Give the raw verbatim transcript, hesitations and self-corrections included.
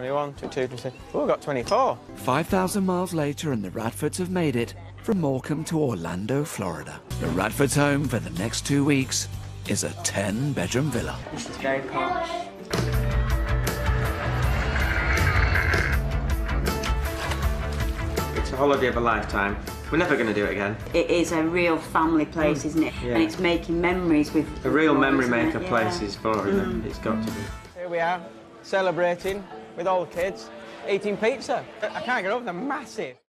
twenty-one, twenty-two, twenty-three. Oh, we've got twenty-four. five thousand miles later and the Radfords have made it from Morecambe to Orlando, Florida. The Radfords' home for the next two weeks is a ten-bedroom villa. This is very posh. It's a holiday of a lifetime. We're never going to do it again. It is a real family place, mm. isn't it? Yeah. And it's making memories with... A real memory maker yeah. place is for them. Mm. It's got to be. Here we are, celebrating with all the kids, eating pizza. I can't get over them, massive.